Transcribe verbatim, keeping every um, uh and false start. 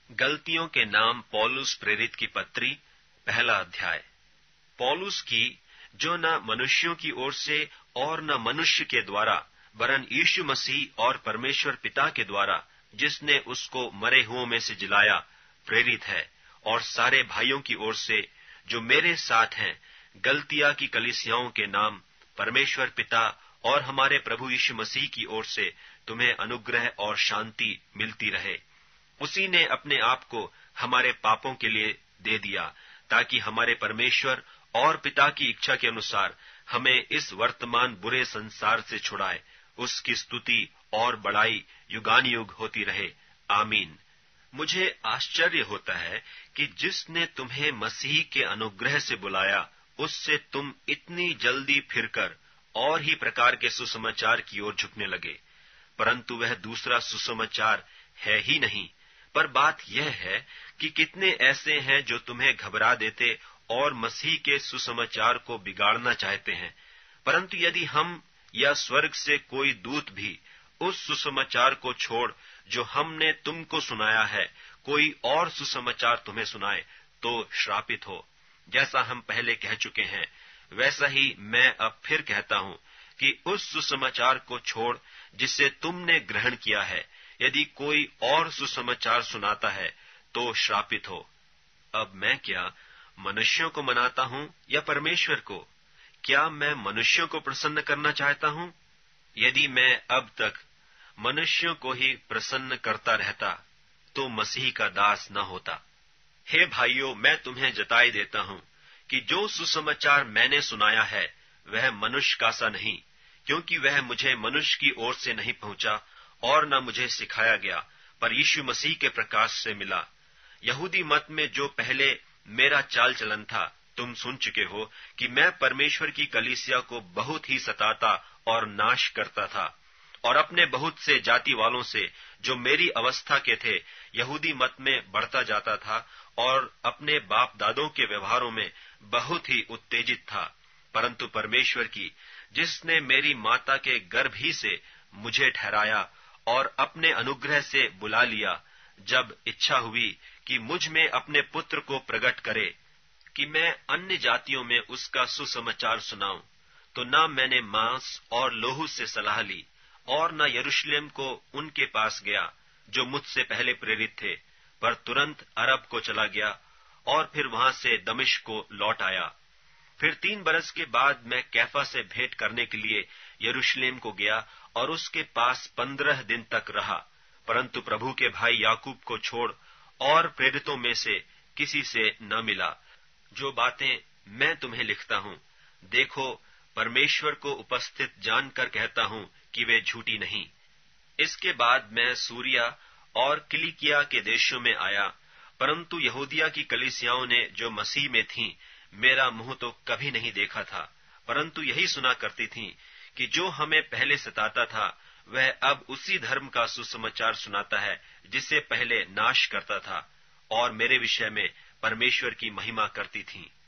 गलतियों के नाम पौलुस प्रेरित की पत्री, पहला अध्याय। पौलुस की, जो न मनुष्यों की ओर से और न मनुष्य के द्वारा, वरन यीशु मसीह और परमेश्वर पिता के द्वारा, जिसने उसको मरे हुओं में से जिलाया, प्रेरित है, और सारे भाइयों की ओर से जो मेरे साथ हैं, गलतिया की कलीसियाओं के नाम परमेश्वर पिता और हमारे प्रभु यीशु मसीह की ओर से तुम्हें अनुग्रह और शांति मिलती रहे। उसी ने अपने आप को हमारे पापों के लिए दे दिया, ताकि हमारे परमेश्वर और पिता की इच्छा के अनुसार हमें इस वर्तमान बुरे संसार से छुड़ाए। उसकी स्तुति और बड़ाई युगानुयुग होती रहे। आमीन। मुझे आश्चर्य होता है कि जिसने तुम्हें मसीह के अनुग्रह से बुलाया, उससे तुम इतनी जल्दी फिरकर और ही प्रकार के सुसमाचार की ओर झुकने लगे। परंतु वह दूसरा सुसमाचार है ही नहीं, पर बात यह है कि कितने ऐसे हैं जो तुम्हें घबरा देते और मसीह के सुसमाचार को बिगाड़ना चाहते हैं। परंतु यदि हम या स्वर्ग से कोई दूत भी उस सुसमाचार को छोड़ जो हमने तुमको सुनाया है, कोई और सुसमाचार तुम्हें सुनाए, तो श्रापित हो। जैसा हम पहले कह चुके हैं, वैसा ही मैं अब फिर कहता हूं कि उस सुसमाचार को छोड़ जिसे तुमने ग्रहण किया है, यदि कोई और सुसमाचार सुनाता है, तो श्रापित हो। अब मैं क्या मनुष्यों को मनाता हूं या परमेश्वर को? क्या मैं मनुष्यों को प्रसन्न करना चाहता हूं? यदि मैं अब तक मनुष्यों को ही प्रसन्न करता रहता, तो मसीह का दास न होता। हे भाइयों, मैं तुम्हें जताई देता हूं कि जो सुसमाचार मैंने सुनाया है, वह मनुष्य का सा नहीं, क्योंकि वह मुझे मनुष्य की ओर से नहीं पहुंचा और न मुझे सिखाया गया, पर यीशु मसीह के प्रकाश से मिला। यहूदी मत में जो पहले मेरा चाल चलन था, तुम सुन चुके हो कि मैं परमेश्वर की कलीसिया को बहुत ही सताता और नाश करता था, और अपने बहुत से जाति वालों से जो मेरी अवस्था के थे यहूदी मत में बढ़ता जाता था, और अपने बाप दादों के व्यवहारों में बहुत ही उत्तेजित था। परंतु परमेश्वर की, जिसने मेरी माता के गर्भ ही से मुझे ठहराया और अपने अनुग्रह से बुला लिया, जब इच्छा हुई कि मुझ में अपने पुत्र को प्रकट करे कि मैं अन्य जातियों में उसका सुसमाचार सुनाऊं, तो न मैंने मांस और लोहू से सलाह ली और न यरूशलेम को उनके पास गया जो मुझसे पहले प्रेरित थे, पर तुरंत अरब को चला गया और फिर वहां से दमिश्क को लौट आया। फिर तीन बरस के बाद मैं कैफा से भेंट करने के लिए यरूशलेम को गया और उसके पास पंद्रह दिन तक रहा, परंतु प्रभु के भाई याकूब को छोड़ और प्रेरितों में से किसी से न मिला। जो बातें मैं तुम्हें लिखता हूं, देखो, परमेश्वर को उपस्थित जानकर कहता हूं कि वे झूठी नहीं। इसके बाद मैं सूरिया और किलिकिया के देशों में आया, परंतु यहूदिया की कलीसियाओं ने जो मसीह में थीं, मेरा मुंह तो कभी नहीं देखा था, परंतु यही सुना करती थीं कि जो हमें पहले सताता था, वह अब उसी धर्म का सुसमाचार सुनाता है जिसे पहले नाश करता था, और मेरे विषय में परमेश्वर की महिमा करती थीं।